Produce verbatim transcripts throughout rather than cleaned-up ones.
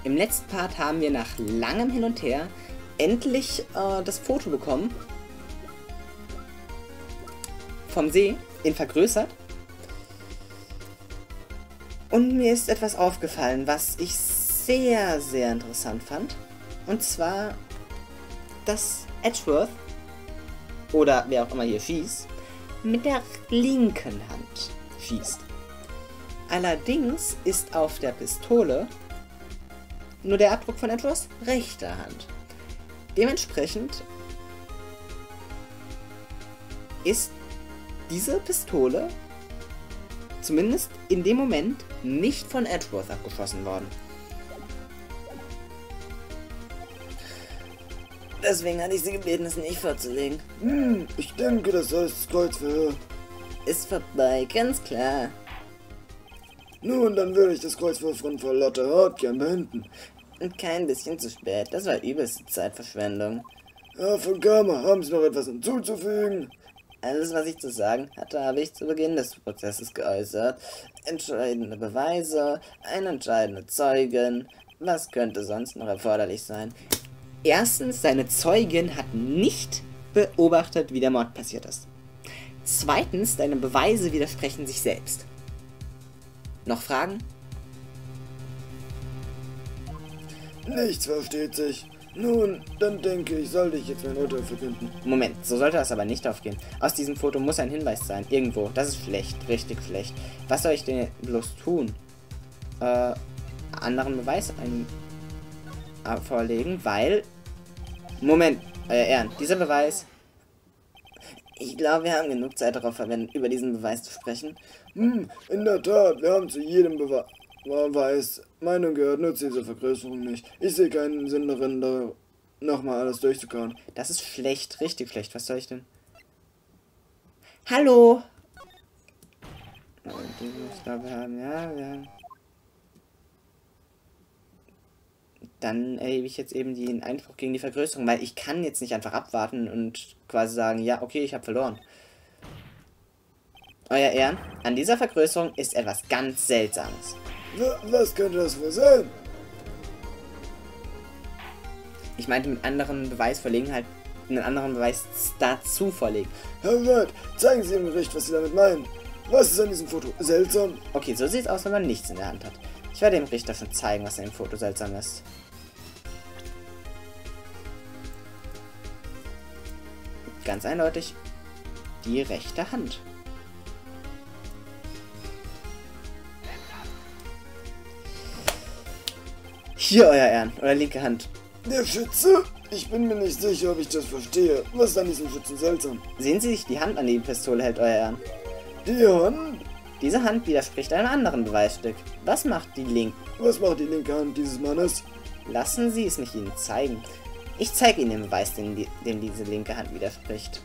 Im letzten Part haben wir nach langem Hin und Her endlich äh, das Foto bekommen. Vom See, in vergrößert. Und mir ist etwas aufgefallen, was ich sehr, sehr interessant fand. Und zwar, dass Edgeworth, oder wer auch immer hier schießt, mit der linken Hand schießt. Allerdings ist auf der Pistole nur der Abdruck von Edgeworths rechter Hand. Dementsprechend ist diese Pistole zumindest in dem Moment nicht von Edgeworth abgeschossen worden. Deswegen hatte ich sie gebeten, es nicht vorzulegen. Hm, ich denke, das heißt das Kreuzverhör. Ist vorbei, ganz klar. Nun, dann würde ich das Kreuzverhör von Frau Lotte Hart gern beenden. Und kein bisschen zu spät, das war übelste Zeitverschwendung. Herr von Kammer, haben Sie noch etwas hinzuzufügen? Alles, was ich zu sagen hatte, habe ich zu Beginn des Prozesses geäußert. Entscheidende Beweise, ein entscheidender Zeugen. Was könnte sonst noch erforderlich sein? Erstens, seine Zeugin hat nicht beobachtet, wie der Mord passiert ist. Zweitens, deine Beweise widersprechen sich selbst. Noch Fragen? Nichts versteht sich. Nun, dann denke ich, sollte ich jetzt mein Urteil verkünden. Moment, so sollte das aber nicht aufgehen. Aus diesem Foto muss ein Hinweis sein. Irgendwo. Das ist schlecht. Richtig schlecht. Was soll ich denn bloß tun? Äh, anderen Beweis ein äh, vorlegen, weil... Moment, euer Ehren. Dieser Beweis... Ich glaube, wir haben genug Zeit darauf verwendet, über diesen Beweis zu sprechen. Hm, in der Tat, wir haben zu jedem Beweis... Beweis Meinung gehört, nutzt diese Vergrößerung nicht. Ich sehe keinen Sinn darin, da nochmal alles durchzukauen. Das ist schlecht, richtig schlecht. Was soll ich denn? Hallo! Ich glaube, wir haben, ja, wir haben... Dann erhebe ich jetzt eben den Einspruch gegen die Vergrößerung, weil ich kann jetzt nicht einfach abwarten und quasi sagen, ja, okay, ich habe verloren. Euer Ehren, an dieser Vergrößerung ist etwas ganz Seltsames. Was könnte das wohl sein? Ich meinte mit anderen Beweis verlegen, halt einen anderen Beweis dazu vorlegen. Herr Wright, zeigen Sie im Gericht, was Sie damit meinen. Was ist an diesem Foto seltsam? Okay, so sieht es aus, wenn man nichts in der Hand hat. Ich werde dem Richter schon zeigen, was an dem Foto seltsam ist. Ganz eindeutig die rechte Hand. Hier, euer Ehren, oder linke Hand. Der Schütze? Ich bin mir nicht sicher, ob ich das verstehe. Was ist an diesem Schützen seltsam? Sehen Sie sich die Hand an, die die Pistole hält, euer Ehren. Die Hand? Diese Hand widerspricht einem anderen Beweisstück. Was macht die linke? Was macht die linke Hand dieses Mannes? Lassen Sie es mich Ihnen zeigen. Ich zeige Ihnen den Beweis, den, die, dem diese linke Hand widerspricht.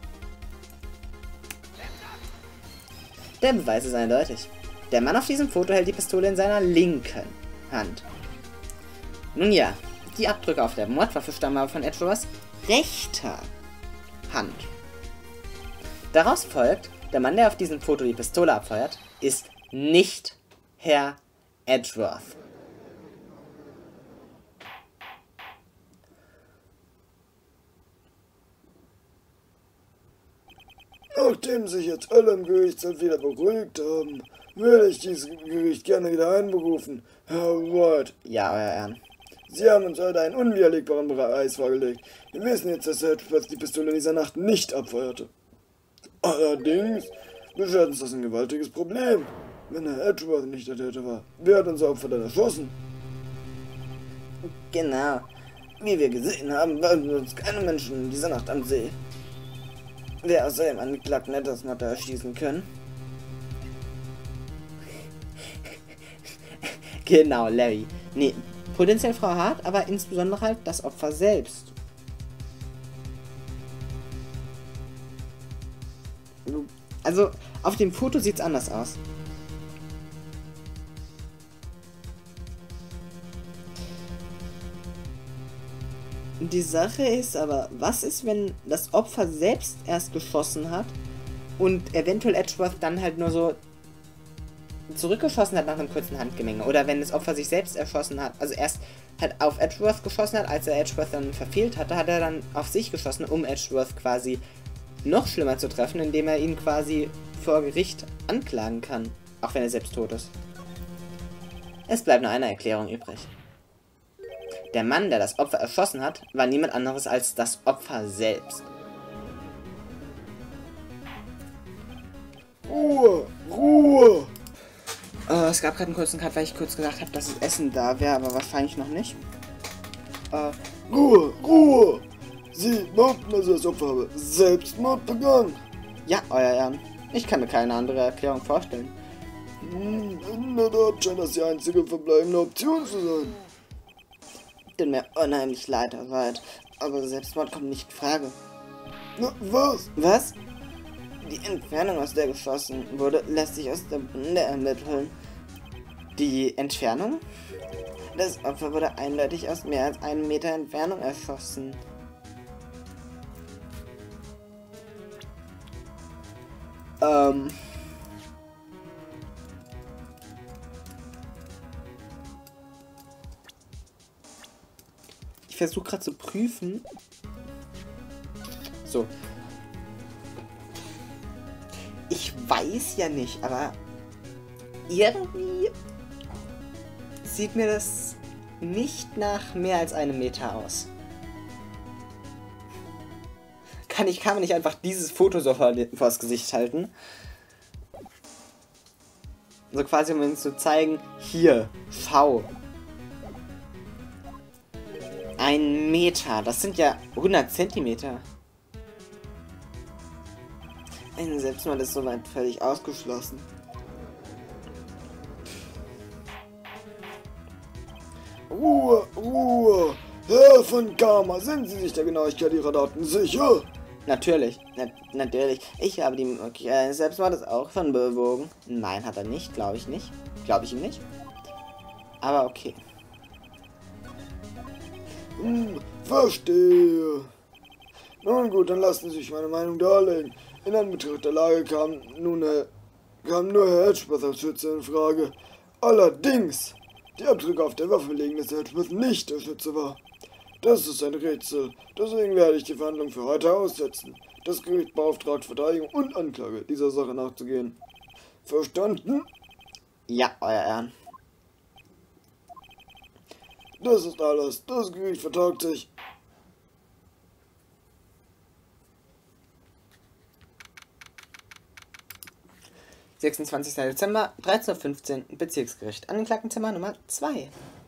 Der Beweis ist eindeutig. Der Mann auf diesem Foto hält die Pistole in seiner linken Hand. Nun ja, die Abdrücke auf der Mordwaffe stammen aber von Edgeworths rechter Hand. Daraus folgt, der Mann, der auf diesem Foto die Pistole abfeuert, ist nicht Herr Edgeworth. Nachdem sich jetzt alle im Gerichtssaal wieder beruhigt haben, würde ich dieses Gericht gerne wieder einberufen. Herr Wright. Ja, euer Ehren. Sie haben uns heute einen unwiderlegbaren Beweis vorgelegt. Wir wissen jetzt, dass Herr Edgeworth die Pistole in dieser Nacht nicht abfeuerte. Allerdings beschert uns das ein gewaltiges Problem. Wenn Herr Edgeworth nicht der Täter war, wer hat unser Opfer dann erschossen? Genau. Wie wir gesehen haben, waren uns keine Menschen in dieser Nacht am See. Wer außer dem Angeklagten hätte das Motto erschießen können? Genau, Larry. Nee, potenziell Frau Hart, aber insbesondere halt das Opfer selbst. Also, auf dem Foto sieht's anders aus. Die Sache ist aber, was ist, wenn das Opfer selbst erst geschossen hat und eventuell Edgeworth dann halt nur so zurückgeschossen hat nach einem kurzen Handgemenge oder wenn das Opfer sich selbst erschossen hat, also erst halt auf Edgeworth geschossen hat, als er Edgeworth dann verfehlt hatte, hat er dann auf sich geschossen, um Edgeworth quasi noch schlimmer zu treffen, indem er ihn quasi vor Gericht anklagen kann, auch wenn er selbst tot ist. Es bleibt nur eine Erklärung übrig. Der Mann, der das Opfer erschossen hat, war niemand anderes als das Opfer selbst. Ruhe! Ruhe! Äh, es gab gerade einen kurzen Cut, weil ich kurz gesagt habe, dass das Essen da wäre, aber wahrscheinlich noch nicht. Äh, Ruhe! Ruhe! Sie behaupten also, das Opfer habe Selbstmord begangen. Ja, euer Ehren. Ich kann mir keine andere Erklärung vorstellen. Hm, in der Tat scheint das die einzige verbleibende Option zu sein. Tut mir unheimlich leid, Wald, aber Selbstmord kommt nicht in Frage. Na, was? Was? Die Entfernung, aus der geschossen wurde, lässt sich aus der Bunde ermitteln. Die Entfernung? Das Opfer wurde eindeutig aus mehr als einem Meter Entfernung erschossen. Ähm... Ich versuche gerade zu prüfen. So. Ich weiß ja nicht, aber irgendwie sieht mir das nicht nach mehr als einem Meter aus. Kann ich kann man nicht einfach dieses Foto so vor vors Gesicht halten? So quasi, um uns zu zeigen, hier, schau. Ein Meter, das sind ja hundert Zentimeter. Ein Selbstmord ist soweit völlig ausgeschlossen. Ruhe, Ruhe! Herr von Karma, sind Sie sich der Genauigkeit Ihrer Daten sicher? Natürlich, na natürlich. Ich habe die Möglichkeit, äh, Selbstmord ist auch von bewogen. Nein, hat er nicht, glaube ich nicht. Glaube ich ihm nicht. Aber okay. Hm, verstehe. Nun gut, dann lassen Sie sich meine Meinung darlegen. In Anbetracht der Lage kam nun Herr, kam nur Herr Edgeworth als Schütze in Frage. Allerdings, die Abdrücke auf der Waffe belegen, dass Edgeworth nicht der Schütze war. Das ist ein Rätsel. Deswegen werde ich die Verhandlung für heute aussetzen. Das Gericht beauftragt Verteidigung und Anklage, dieser Sache nachzugehen. Verstanden? Ja, euer Ehren. Das ist alles. Das Gericht vertagt sich. sechsundzwanzigster Dezember, dreizehn Uhr fünfzehn, Bezirksgericht. Angeklagtenzimmer Nummer zwei.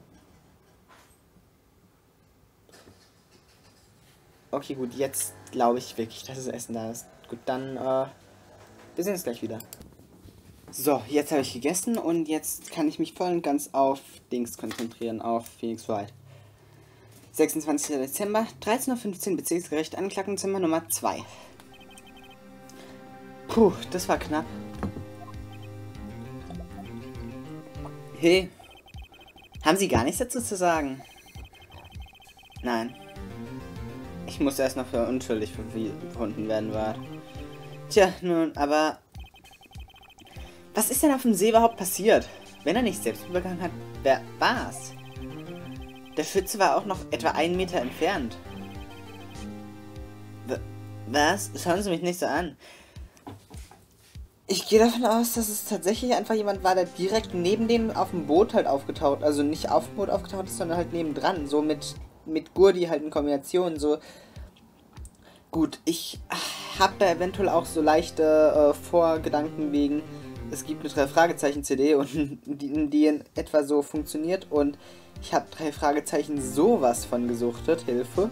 Okay, gut, jetzt glaube ich wirklich, dass das Essen da ist. Gut, dann, äh, wir sehen uns gleich wieder. So, jetzt habe ich gegessen und jetzt kann ich mich voll und ganz auf Dings konzentrieren, auf Phoenix Wright. sechsundzwanzigster Dezember, dreizehn Uhr fünfzehn, Bezirksgericht, Angeklagtenzimmer Nummer zwei. Puh, das war knapp. Hey, haben Sie gar nichts dazu zu sagen? Nein. Ich muss erst noch für unschuldig befunden werden, war. Tja, nun, aber... Was ist denn auf dem See überhaupt passiert? Wenn er nicht selbst begangen hat, wer war's? Der Schütze war auch noch etwa einen Meter entfernt. W was? Schauen Sie mich nicht so an. Ich gehe davon aus, dass es tatsächlich einfach jemand war, der direkt neben dem auf dem Boot halt aufgetaucht, also nicht auf dem Boot aufgetaucht ist, sondern halt nebendran, so mit, mit Gurdi halt in Kombination, so. Gut, ich habe da eventuell auch so leichte äh, Vorgedanken wegen, es gibt eine drei Fragezeichen C D und die, die in etwa so funktioniert und ich habe drei Fragezeichen sowas von gesuchtet, Hilfe.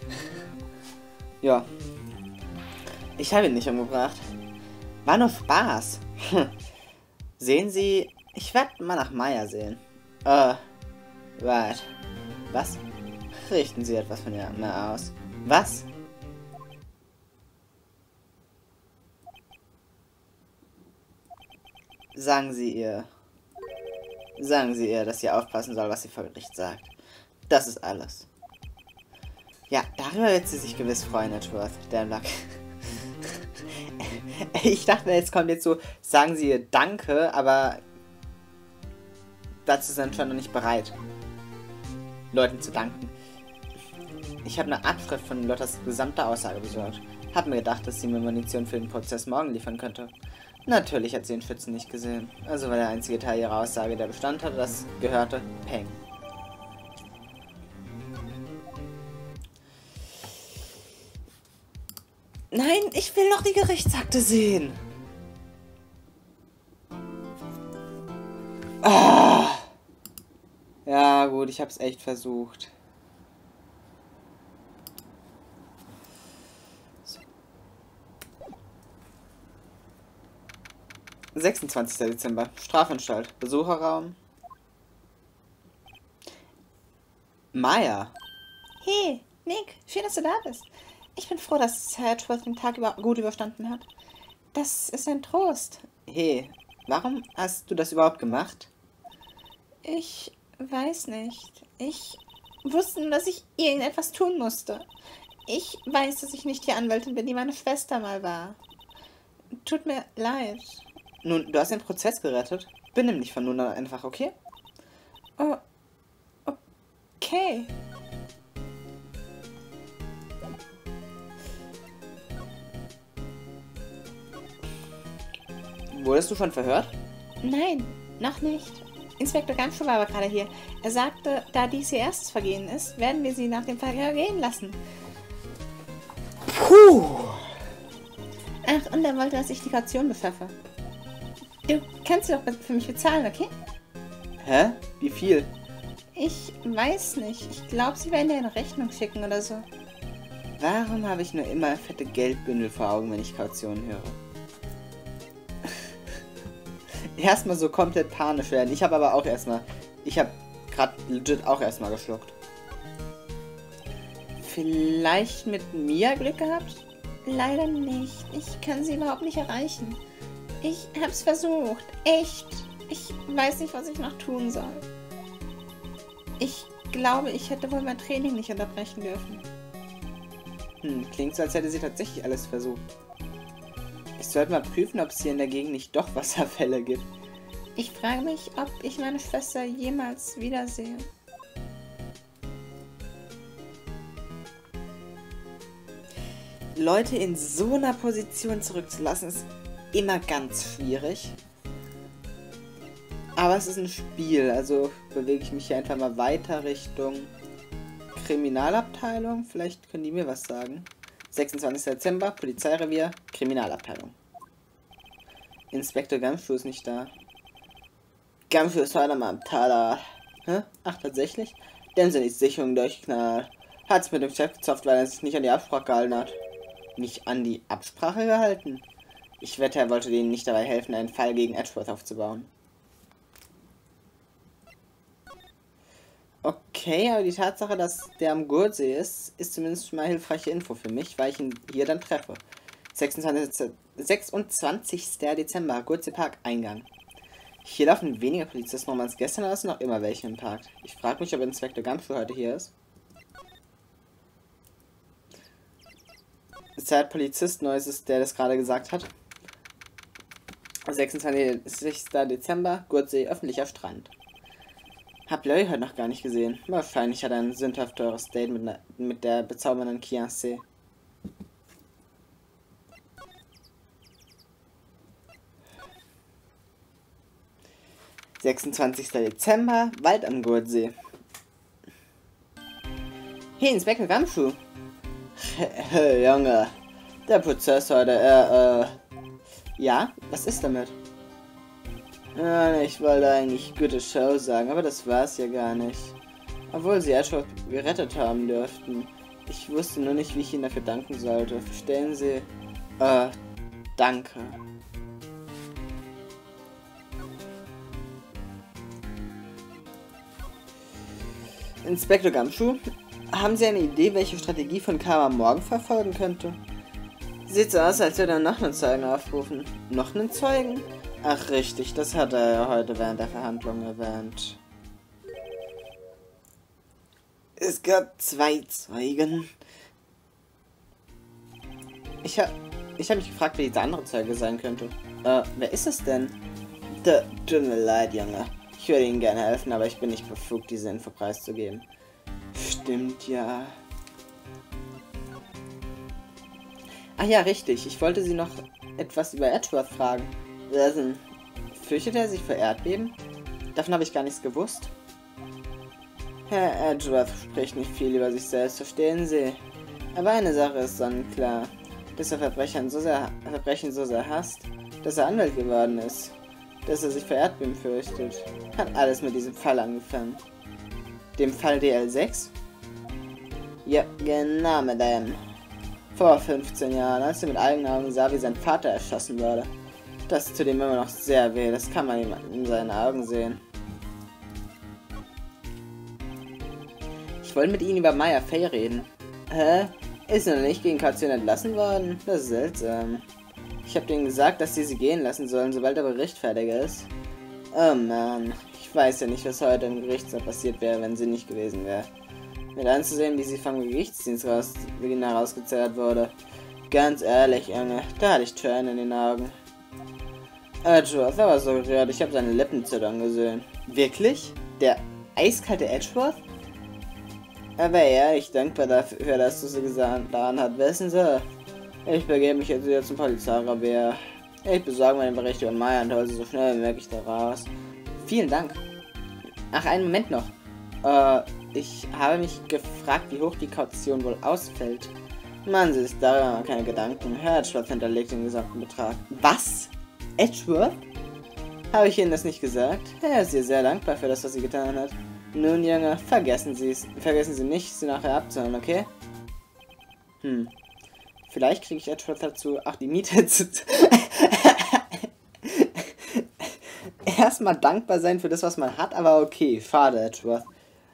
Ja. Ich habe ihn nicht umgebracht. War nur Spaß. Sehen Sie, ich werde mal nach Maya sehen. Äh, right. Was? Richten Sie etwas von mir aus. Was? Sagen Sie ihr. Sagen Sie ihr, dass sie aufpassen soll, was sie vor Gericht sagt. Das ist alles. Ja, darüber wird sie sich gewiss freuen, Edgeworth, der Luck. Ich dachte, jetzt kommt jetzt so, sagen Sie ihr Danke, aber dazu sind schon noch nicht bereit, Leuten zu danken. Ich habe eine Abschrift von Lottas gesamter Aussage besorgt. Hab mir gedacht, dass sie mir Munition für den Prozess morgen liefern könnte. Natürlich hat sie den Schützen nicht gesehen. Also war der einzige Teil ihrer Aussage, der Bestand hatte, das gehörte Peng. Nein, ich will noch die Gerichtsakte sehen. Ah. Ja gut, ich hab's echt versucht. sechsundzwanzigster Dezember. Strafanstalt. Besucherraum. Maya. Hey, Nick. Schön, dass du da bist. Ich bin froh, dass Herr Edgeworth den Tag über gut überstanden hat. Das ist ein Trost. Hey, warum hast du das überhaupt gemacht? Ich weiß nicht. Ich wusste nur, dass ich irgendetwas tun musste. Ich weiß, dass ich nicht die Anwältin bin, die meine Schwester mal war. Tut mir leid. Nun, du hast den Prozess gerettet. Benimm dich von nun an einfach, okay? Oh, okay. Wurdest du schon verhört? Nein, noch nicht. Inspektor Gumshoe war aber gerade hier. Er sagte, da dies ihr erstes Vergehen ist, werden wir sie nach dem Verkehr gehen lassen. Puh. Ach, und er wollte, dass ich die Kaution beschaffe. Du kannst sie doch für mich bezahlen, okay? Hä? Wie viel? Ich weiß nicht. Ich glaube, sie werden dir eine Rechnung schicken oder so. Warum habe ich nur immer fette Geldbündel vor Augen, wenn ich Kaution höre? Erstmal so komplett panisch werden. Ich habe aber auch erstmal... Ich habe gerade legit auch erstmal geschluckt. Vielleicht mit Mia Glück gehabt? Leider nicht. Ich kann sie überhaupt nicht erreichen. Ich hab's versucht. Echt. Ich weiß nicht, was ich noch tun soll. Ich glaube, ich hätte wohl mein Training nicht unterbrechen dürfen. Hm, klingt so, als hätte sie tatsächlich alles versucht. Ich sollte mal prüfen, ob es hier in der Gegend nicht doch Wasserfälle gibt. Ich frage mich, ob ich meine Schwester jemals wiedersehe. Leute in so einer Position zurückzulassen, ist immer ganz schwierig. Aber es ist ein Spiel, also bewege ich mich hier einfach mal weiter Richtung Kriminalabteilung. Vielleicht können die mir was sagen. sechsundzwanzigster Dezember, Polizeirevier, Kriminalabteilung. Inspektor Gumshoe ist nicht da. Gumshoe ist heute mal am Taler. Hä? Ach, tatsächlich? Dann sind die Sicherungen durchgeknallt. Hat's mit dem Chef gezopft, weil er sich nicht an die Absprache gehalten hat. Nicht an die Absprache gehalten? Ich wette, er wollte denen nicht dabei helfen, einen Fall gegen Edgeworth aufzubauen. Okay, aber die Tatsache, dass der am Gurtsee ist, ist zumindest schon mal hilfreiche Info für mich, weil ich ihn hier dann treffe. sechsundzwanzigster Dezember, Gurtseepark, Eingang. Hier laufen weniger Polizisten rum als gestern, aber es sind noch immer welche im Park. Ich frage mich, ob Inspektor Gumshoe heute hier ist. Ist der Polizist neu, ist es, der das gerade gesagt hat. sechsundzwanzigster Dezember, Gurtsee, öffentlicher Strand. Hab Larry heute noch gar nicht gesehen. Wahrscheinlich hat er ein sündhaft teures Date mit, ne, mit der bezaubernden Kiancé. sechsundzwanzigster Dezember, Wald am Gurtsee. Hey, Inspektor Gumshoe. Hey, Junge. Der Prozess heute, äh, äh... Ja, was ist damit? Ich wollte eigentlich gute Show sagen, aber das war's ja gar nicht. Obwohl sie Edgeworth gerettet haben dürften. Ich wusste nur nicht, wie ich ihnen dafür danken sollte. Verstehen Sie? Äh, danke. Inspektor Gumshoe, haben Sie eine Idee, welche Strategie von Karma morgen verfolgen könnte? Sieht so aus, als würde er noch einen Zeugen aufrufen. Noch einen Zeugen? Ach richtig, das hat er ja heute während der Verhandlung erwähnt. Es gab zwei Zeugen. Ich hab, ich hab mich gefragt, wer dieser andere Zeuge sein könnte. Äh, wer ist es denn? Da, tut mir leid, Junge. Ich würde Ihnen gerne helfen, aber ich bin nicht befugt, diese Info preiszugeben. Stimmt, ja. Ach ja, richtig. Ich wollte Sie noch etwas über Edgeworth fragen. Also, fürchtet er sich vor Erdbeben? Davon habe ich gar nichts gewusst. Herr Edgeworth spricht nicht viel über sich selbst, verstehen Sie. Aber eine Sache ist sonnenklar, dass er Verbrechen so sehr, Verbrechen so sehr hasst, dass er Anwalt geworden ist. Dass er sich vor Erdbeben fürchtet. Hat alles mit diesem Fall angefangen. Dem Fall D L sechs? Ja, genau, Madame. Vor fünfzehn Jahren, als er mit eigenen Augen sah, wie sein Vater erschossen wurde. Das tut ihm immer noch sehr weh, das kann man ihm in seinen Augen sehen. Ich wollte mit Ihnen über Maya Fey reden. Hä? Ist er noch nicht gegen Kaution entlassen worden? Das ist seltsam. Ich habe denen gesagt, dass sie sie gehen lassen sollen, sobald der Bericht fertig ist. Oh Mann, ich weiß ja nicht, was heute im Gerichtssaal passiert wäre, wenn sie nicht gewesen wäre. Mit anzusehen, wie sie vom Gerichtsdienst raus, herausgezerrt wurde. Ganz ehrlich, Junge, da hatte ich Tränen in den Augen. Edgeworth war so gerührt, ich habe seine Lippen zittern gesehen. Wirklich? Der eiskalte Edgeworth? Aber ja, ich dankbar dafür, dass du sie getan hast. Wissen Sie, ich begebe mich jetzt wieder zum Polizeirevier. Ich besorge mir den Bericht über Maya und hole sie so schnell wie möglich da raus. Vielen Dank. Ach, einen Moment noch. Äh, ich habe mich gefragt, wie hoch die Kaution wohl ausfällt. Machen Sie sich darüber keine Gedanken. Herr Edgeworth hinterlegt den gesamten Betrag. Was? Edgeworth? Habe ich Ihnen das nicht gesagt? Er ist ihr sehr dankbar für das, was sie getan hat. Nun, Junge, vergessen Sie es. Vergessen Sie nicht, sie nachher abzuholen, okay? Hm. Vielleicht kriege ich Edgeworth dazu, auch die Miete zu... Erstmal dankbar sein für das, was man hat, aber okay. Schade, Edgeworth.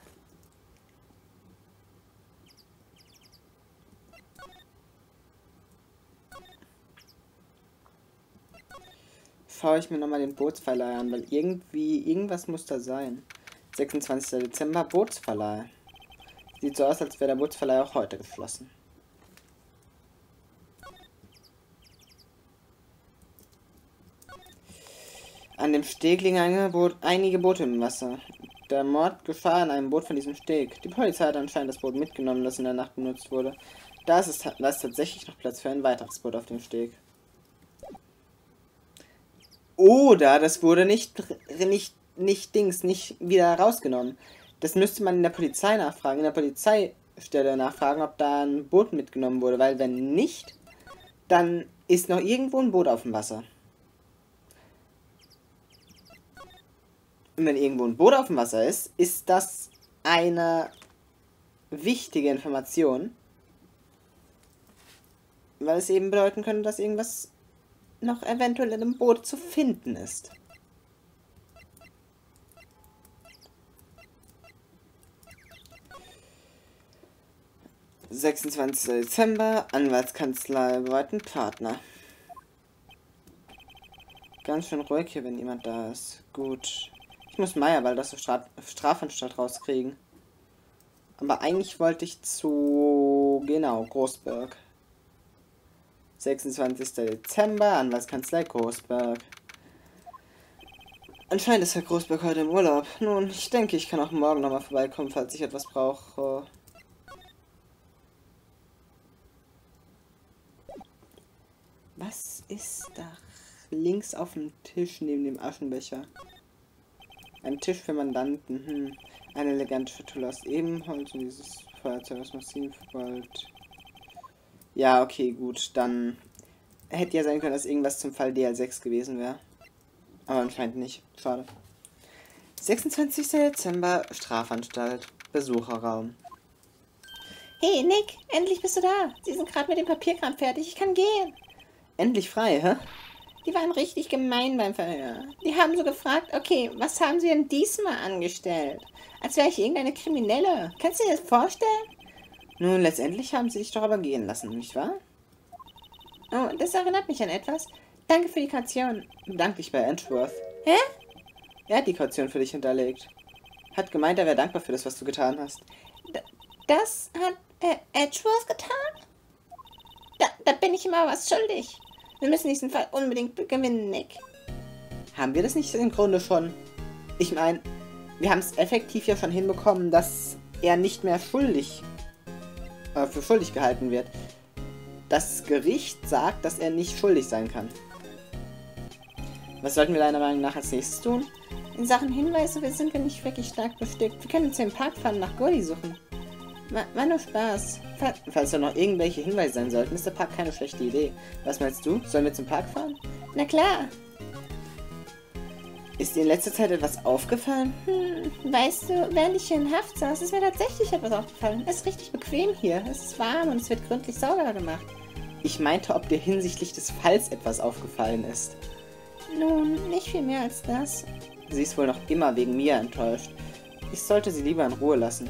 Schaue ich mir nochmal den Bootsverleih an, weil irgendwie, irgendwas muss da sein. sechsundzwanzigster Dezember, Bootsverleih. Sieht so aus, als wäre der Bootsverleih auch heute geschlossen. An dem Steg liegen einige, Boot, einige Boote im Wasser. Der Mord geschah an einem Boot von diesem Steg. Die Polizei hat anscheinend das Boot mitgenommen, das in der Nacht benutzt wurde. Da ist, es, da ist tatsächlich noch Platz für ein weiteres Boot auf dem Steg. Oder das wurde nicht, nicht, nicht Dings, nicht wieder rausgenommen. Das müsste man in der Polizei nachfragen, in der Polizeistelle nachfragen, ob da ein Boot mitgenommen wurde. Weil wenn nicht, dann ist noch irgendwo ein Boot auf dem Wasser. Und wenn irgendwo ein Boot auf dem Wasser ist, ist das eine wichtige Information. Weil es eben bedeuten könnte, dass irgendwas noch eventuell in dem Boot zu finden ist. sechsundzwanzigster Dezember, Anwaltskanzlei, bereiten Partner. Ganz schön ruhig hier, wenn jemand da ist. Gut. Ich muss Maya bald aus der Stra Strafanstalt rauskriegen. Aber eigentlich wollte ich zu... Genau, Großberg. sechsundzwanzigster Dezember, Anwaltskanzlei Großberg. Anscheinend ist Herr Großberg heute im Urlaub. Nun, ich denke, ich kann auch morgen nochmal vorbeikommen, falls ich etwas brauche. Was ist da links auf dem Tisch neben dem Aschenbecher? Ein Tisch für Mandanten. Hm. Eine elegante Schatulle aus Ebenholz und dieses Feuerzeug aus Massivgold. Ja, okay, gut. Dann hätte ja sein können, dass irgendwas zum Fall D L sechs gewesen wäre. Aber anscheinend nicht. Schade. sechsundzwanzigster Dezember, Strafanstalt, Besucherraum. Hey, Nick, endlich bist du da. Sie sind gerade mit dem Papierkram fertig. Ich kann gehen. Endlich frei, hä? Die waren richtig gemein beim Verhör. Die haben so gefragt, okay, was haben sie denn diesmal angestellt? Als wäre ich irgendeine Kriminelle. Kannst du dir das vorstellen? Nun, letztendlich haben sie dich doch aber gehen lassen, nicht wahr? Oh, das erinnert mich an etwas. Danke für die Kaution. Bedank dich bei Edgeworth. Hä? Er hat die Kaution für dich hinterlegt. Hat gemeint, er wäre dankbar für das, was du getan hast. D das hat äh, Edgeworth getan? Da, da bin ich immer was schuldig. Wir müssen diesen Fall unbedingt gewinnen, Nick. Haben wir das nicht im Grunde schon? Ich meine, wir haben es effektiv ja schon hinbekommen, dass er nicht mehr schuldig, äh, für schuldig gehalten wird. Das Gericht sagt, dass er nicht schuldig sein kann. Was sollten wir deiner Meinung nach als nächstes tun? In Sachen Hinweise sind wir nicht wirklich stark bestückt. Wir können uns im Park fahren und nach Gordy suchen. War, war nur Spaß. Fall, falls da noch irgendwelche Hinweise sein sollten, ist der Park keine schlechte Idee. Was meinst du? Sollen wir zum Park fahren? Na klar. Ist dir in letzter Zeit etwas aufgefallen? Hm, weißt du, während ich hier in Haft saß, ist mir tatsächlich etwas aufgefallen. Es ist richtig bequem hier. Es ist warm und es wird gründlich sauber gemacht. Ich meinte, ob dir hinsichtlich des Falls etwas aufgefallen ist. Nun, nicht viel mehr als das. Sie ist wohl noch immer wegen mir enttäuscht. Ich sollte sie lieber in Ruhe lassen.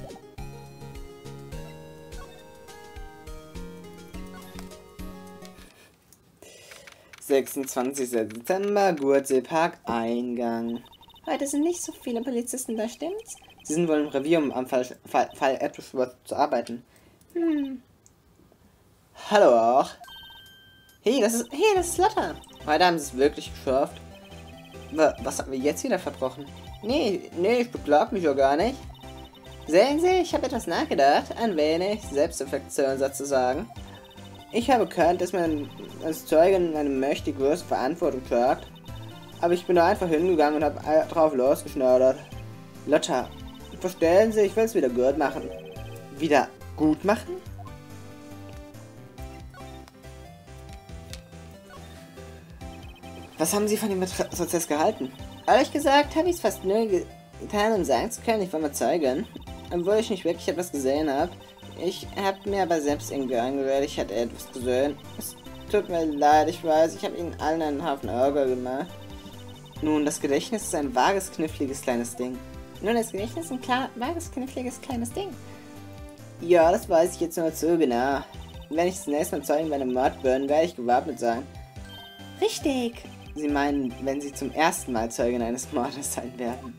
sechsundzwanzigster Dezember, Gurtseepark, Eingang. Heute sind nicht so viele Polizisten da, stimmt's? Sie sind wohl im Revier, um am Fall, Fall, Fall Edgeworth zu arbeiten. Hm. Hallo auch. Hey, das ist, hey, das ist Lotta. Heute haben sie es wirklich geschafft. Was haben wir jetzt wieder verbrochen? Nee, nee, ich beklag mich ja gar nicht. Sehen Sie, ich habe etwas nachgedacht. Ein wenig Selbstreflexion sozusagen. Ich habe erkannt, dass man als Zeugin eine mächtig große Verantwortung tragt. Aber ich bin da einfach hingegangen und habe drauf losgeschnaudert. Lotta, verstehen Sie, ich will es wieder gut machen. Wieder gut machen? Was haben Sie von dem Prozess gehalten? Ehrlich gesagt habe ich es fast nur getan, um sagen zu können, ich war mal Zeugin. Obwohl ich nicht wirklich etwas gesehen habe. Ich habe mir aber selbst irgendwie angehört, ich hatte etwas gesehen. Es tut mir leid, ich weiß, ich habe Ihnen allen einen Haufen Ärger gemacht. Nun, das Gedächtnis ist ein vages, kniffliges kleines Ding. Nun, das Gedächtnis ist ein klar, vages, kniffliges kleines Ding. Ja, das weiß ich jetzt nur zu genau. Wenn ich das nächste Mal Zeugen bei einem Mord bin, werde ich gewappnet sein. Richtig. Sie meinen, wenn Sie zum ersten Mal Zeugin eines Mordes sein werden.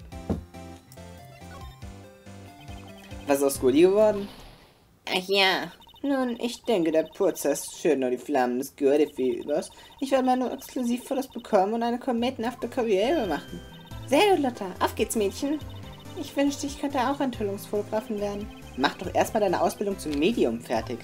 Was ist aus Goody geworden? Ach ja. Nun, ich denke, der Prozess schürt nur die Flammen des Goody-Fiebers. Ich werde mal nur exklusiv für das bekommen und eine kometenhafte Karriere machen. Sehr gut, Lotta. Auf geht's, Mädchen. Ich wünschte, ich könnte auch Enthüllungsfotografin werden. Mach doch erstmal deine Ausbildung zum Medium fertig.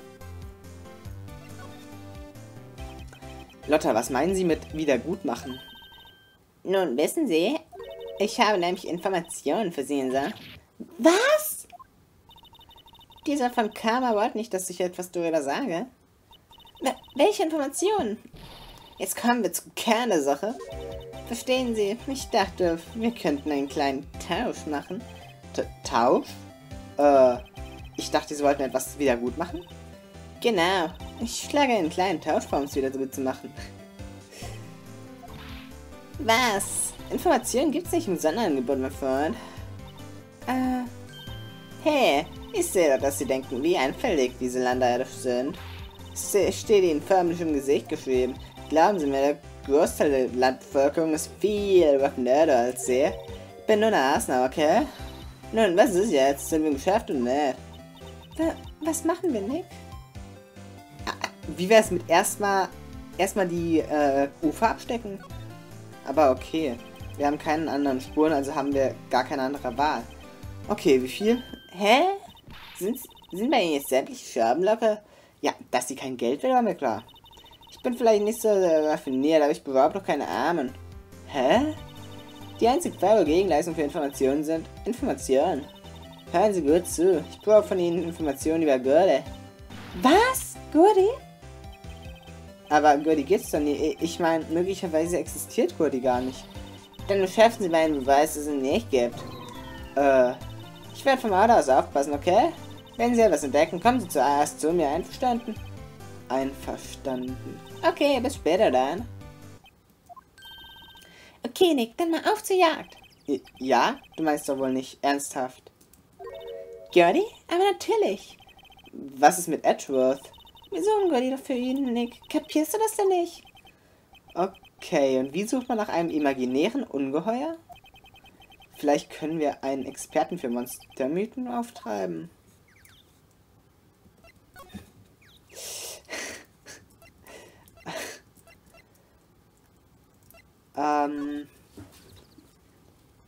Lotta, was meinen Sie mit Wiedergutmachen? Nun, wissen Sie, ich habe nämlich Informationen für Sie, Insa. Was? Dieser von Karma wollte nicht, dass ich etwas darüber sage. Na, welche Informationen? Jetzt kommen wir zum Kern der Sache. Verstehen Sie, ich dachte, wir könnten einen kleinen Tausch machen. T Tausch? Äh, ich dachte, Sie wollten etwas Wiedergutmachen? Genau. Ich schlage einen kleinen Tausch vor, um es wieder gut zu machen. Was? Informationen gibt's nicht im Sonderangebot, mein Freund. Äh. Hey, ich sehe doch, dass Sie denken, wie einfältig diese Landeier sind. Es steht Ihnen förmlich im Gesicht geschrieben. Glauben Sie mir, der Großteil der Landbevölkerung ist viel raffinierter als Sie. Ich bin nur eine Ausnahme, okay? Nun, was ist jetzt? Sind wir im Geschäft oder nicht? Was machen wir, Nick? Wie wäre es mit erstmal erstmal die äh, Ufer abstecken? Aber okay, wir haben keinen anderen Spuren, also haben wir gar keine andere Wahl. Okay, wie viel? Hä? Sind, sind bei Ihnen jetzt sämtliche Scherben locker? Ja, dass sie kein Geld will, war mir klar. Ich bin vielleicht nicht so äh, raffiniert, aber ich bewerbe doch keine Armen. Hä? Die einzig faire Gegenleistung für Informationen sind Informationen. Hören Sie gut zu, ich brauche von Ihnen Informationen über Gurde. Was? Gurdy? Aber Gurdy gibt's doch nie. Ich meine, möglicherweise existiert Gurdy gar nicht. Dann beschaffen Sie mir einen Beweis, dass es ihn nicht gibt. Äh, ich werde vom Auto aus aufpassen, okay? Wenn Sie etwas entdecken, kommen Sie zuerst zu mir, einverstanden? Einverstanden. Okay, bis später dann. Okay, Nick, dann mal auf zur Jagd. Ja? Du meinst doch wohl nicht ernsthaft. Gurdy? Aber natürlich. Was ist mit Edgeworth? Wir suchen Gurdy doch für ihn, Nick. Kapierst du das denn nicht? Okay, und wie sucht man nach einem imaginären Ungeheuer? Vielleicht können wir einen Experten für Monstermythen auftreiben. ähm...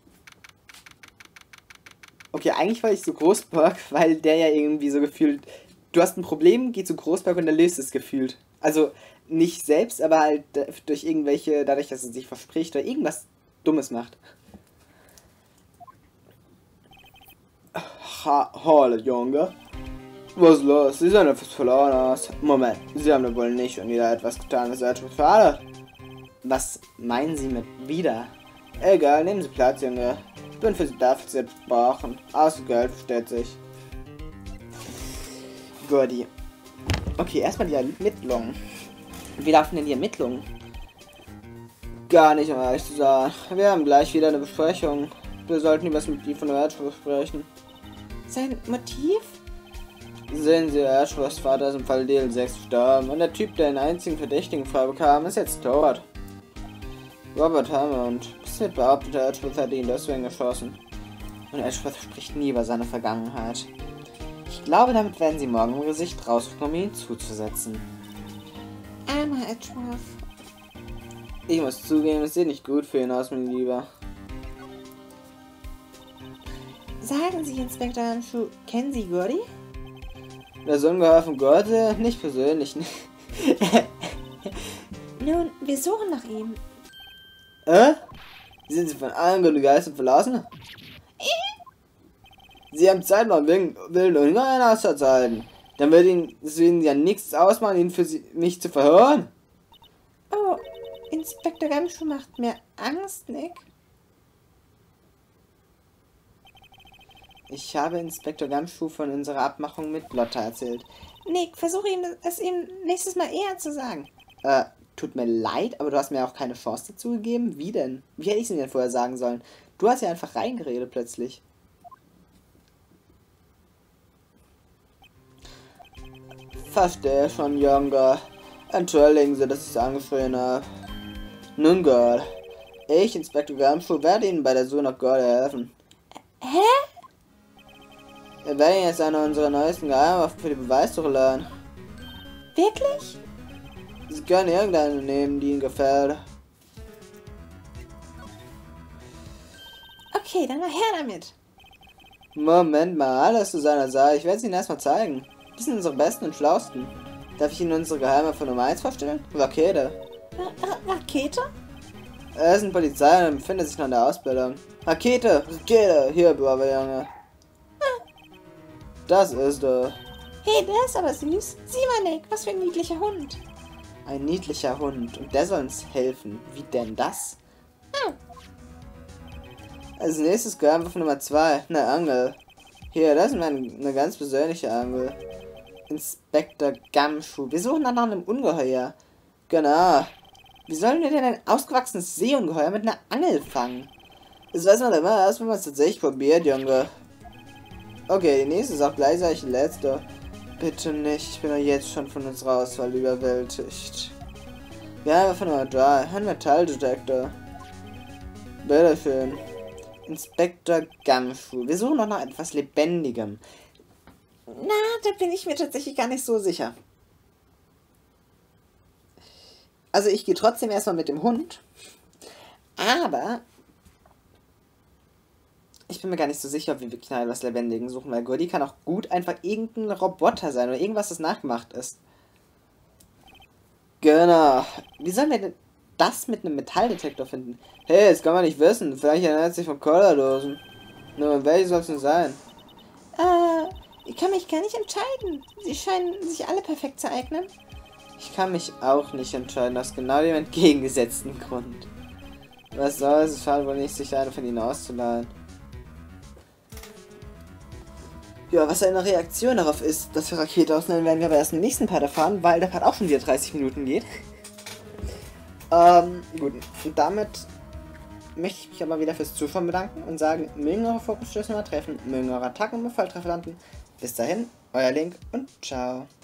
Okay, eigentlich wollte ich so Großberg, weil der ja irgendwie so gefühlt... Du hast ein Problem, geh zu Großberg und der löst es gefühlt. Also nicht selbst, aber halt durch irgendwelche... Dadurch, dass er sich verspricht oder irgendwas Dummes macht. Ha, Halle, Junge. Was ist los? Sie sind etwas verloren aus. Moment, Sie haben doch wohl nicht schon wieder etwas getan, was etwas verhadert. Was meinen Sie mit wieder? Egal, nehmen Sie Platz, Junge. Ich bin für Sie dafür zu brauchen. Außer Geld versteht sich. Gotti. Okay, erstmal die Ermittlungen. Wie laufen denn die Ermittlungen? Gar nicht, um ehrlich zu sein. Wir haben gleich wieder eine Besprechung. Wir sollten über das Motiv von der Edgeworth sprechen. Sein Motiv? Sehen Sie, Edgeworths Vater ist im Fall D L sechs gestorben und der Typ, der den einzigen Verdächtigen frei bekam, ist jetzt tot. Robert Hammond. Es wird behauptet, Edgeworth hätte ihn deswegen erschossen. Und Edgeworth spricht nie über seine Vergangenheit. Ich glaube, damit werden Sie morgen im Gesicht rausfinden, um ihn zuzusetzen. Armer Edgeworth. Ich muss zugeben, es sieht nicht gut für ihn aus, mein Lieber. Sagen Sie, Inspektor Handschuh, kennen Sie Gordy? Das Ungeheuer von Gorde? Nicht persönlich. Nun, wir suchen nach ihm. Äh? Sind Sie von allen guten Geistern verlassen? Sie haben Zeit, noch wegen wilden Ungeheuern auszuhalten. Dann wird Ihnen, es Ihnen ja nichts ausmachen, ihn für Sie, mich zu verhören. Oh, Inspektor Handschuh macht mir Angst, Nick. Ich habe Inspektor Gumshoe von unserer Abmachung mit Lotta erzählt. Nick, versuche ihm es ihm nächstes Mal eher zu sagen. Äh, tut mir leid, aber du hast mir auch keine Chance dazu gegeben. Wie denn? Wie hätte ich es denn vorher sagen sollen? Du hast ja einfach reingeredet plötzlich. Verstehe schon, Junge. Entschuldigen Sie, dass ich es angeschrien habe. Nun, Girl. Ich, Inspektor Gumshoe, werde Ihnen bei der Suche nach Girl helfen. Hä? Wir werden jetzt eine unserer neuesten Geheimwaffen für die Beweissuche lernen. Wirklich? Sie können irgendeine nehmen, die Ihnen gefällt. Okay, dann mal her damit. Moment mal, alles zu seiner Sache. Ich werde es Ihnen erstmal zeigen. Die sind unsere besten und schlausten. Darf ich Ihnen unsere Geheimwaffe Nummer eins vorstellen? Rakete. Ra Rakete? Er ist ein Polizei und befindet sich noch in der Ausbildung. Rakete, Rakete, hier, braver Junge. Das ist er. Hey, der ist aber süß. Sieh mal, Nick, was für ein niedlicher Hund. Ein niedlicher Hund. Und der soll uns helfen. Wie denn das? Hm. Als nächstes Geheimwaffe Nummer zwei. Eine Angel. Hier, das ist meine, eine ganz persönliche Angel. Inspektor Gumshoe. Wir suchen nach einem Ungeheuer. Genau. Wie sollen wir denn ein ausgewachsenes Seeungeheuer mit einer Angel fangen? Das weiß man immer erst, wenn man es tatsächlich probiert, Junge. Okay, die nächste ist auch gleichzeitig die letzte. Bitte nicht, ich bin doch jetzt schon von unserer Auswahl überwältigt. Wir haben von Nummer drei, ein Metalldetektor. Bitteschön. Inspektor Gumshoe. Wir suchen noch nach etwas Lebendigem. Na, da bin ich mir tatsächlich gar nicht so sicher. Also ich gehe trotzdem erstmal mit dem Hund. Aber ich bin mir gar nicht so sicher, ob wir wirklich nach etwas Lebendigen suchen, weil Gordy kann auch gut einfach irgendein Roboter sein oder irgendwas, das nachgemacht ist. Genau. Wie sollen wir denn das mit einem Metalldetektor finden? Hey, das kann man nicht wissen. Vielleicht erinnert es sich von Cola-Dosen. Nur, welche soll es denn sein? Äh, ich kann mich gar nicht entscheiden. Sie scheinen sich alle perfekt zu eignen. Ich kann mich auch nicht entscheiden, aus genau dem entgegengesetzten Grund. Was soll es? Es schadet wohl nicht, sich eine von ihnen auszuleihen. Ja, was eine Reaktion darauf ist, dass wir Rakete ausleihen, werden wir aber erst im nächsten Part erfahren, weil der Part auch schon wieder dreißig Minuten geht. ähm, gut. Und damit möchte ich mich aber wieder fürs Zuschauen bedanken und sagen, mögen eure Fokusstöße mal treffen, mögen eure Attacken und Befalltreffer landen. Bis dahin, euer Link und ciao.